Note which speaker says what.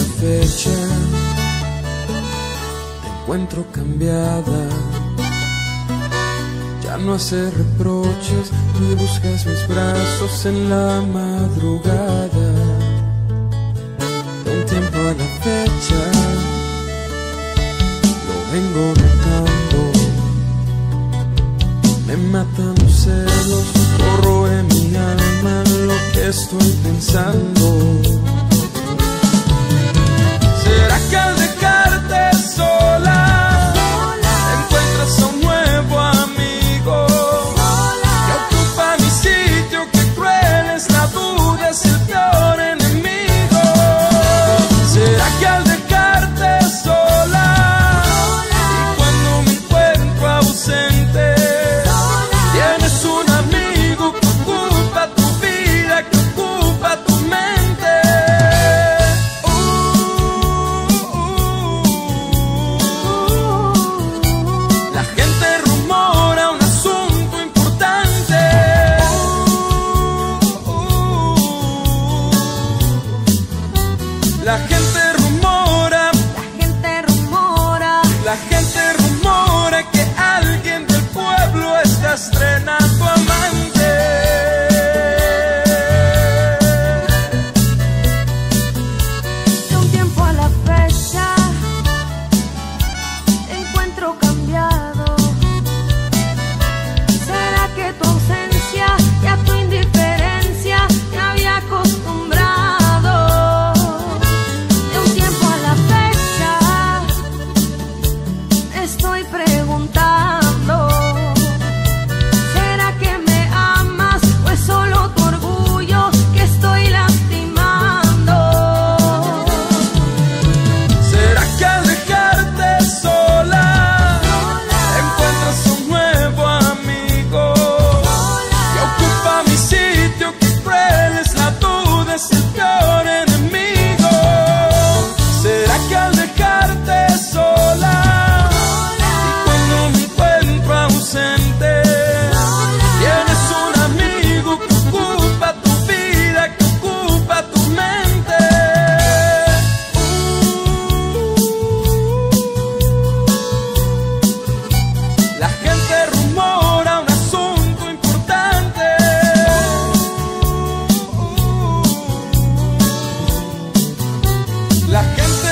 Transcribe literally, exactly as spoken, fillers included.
Speaker 1: fecha te encuentro cambiada. Ya no haces reproches ni buscas mis brazos en la madrugada. De un tiempo a la fecha lo vengo notando. Me matan los celos, corroe mi alma lo que estoy pensando. ¿Será que al dejarte sola, sola encuentras a un nuevo amigo sola, que ocupa mi sitio? Que cruel es la duda, es el peor enemigo. ¿Será que al dejarte sola, sola y cuando me encuentro ausente, sola tienes un amigo que ocupa tu vida, que ocupa tu mente? La gente rumora, la gente rumora, la gente rumora que alguien del pueblo está estrenando amante.
Speaker 2: De un tiempo a la fecha te encuentro cambiado. ¿Será que tu ausencia y a tu indiferencia me había acostumbrado? Estoy preguntando, ¿será que me amas o es solo tu orgullo que estoy lastimando?
Speaker 1: ¿Será que al dejarte sola, sola encuentras un nuevo amigo sola, que ocupa mi sitio? Que cruel es la duda, es el peor enemigo. ¿Será que al dejarte sola, tienes un amigo que ocupa tu vida, que ocupa tu mente? La gente rumora un asunto importante. La gente